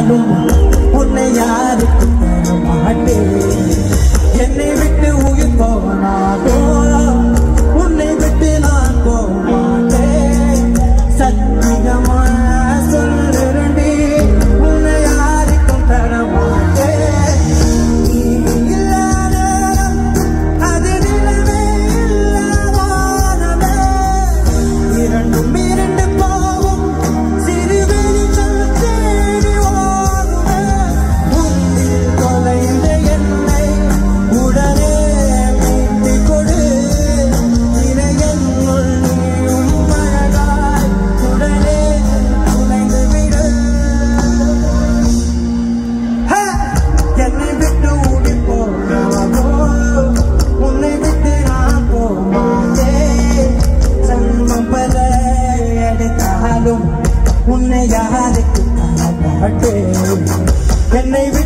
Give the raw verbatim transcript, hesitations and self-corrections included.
எடுத்தாலும் உன்னை யாருக்கு தர மாட்டேன். என்னை விட்டு உயிர் போனாதோ உன்னை விட்டு நான் போக மாட்டேன். சத்தியமா சொல்லுறேன்டி உன்னை யாருக்கும் தர மாட்டேன். நீ இல்லாத அது நிலவே இல்லாதே இரண்டும் இரண்டு போகும் சிறு வெளிச்சம் தேடி ஓடுமே. உன்னில் தொலைந்த என்னை உடனே மீட்டு கொடு. இறையனுள் நீயும் அழகாய் உடனே துளைந்து விடு. என்னை விட்டு ஓடி போனாதோ உன்னை விட்டு நான் போக மாட்டேன். ஜன்மம் பல எடுத்தாலும் உன்னை யாருக்கு தர மாட்டேன். என்னை விட்டு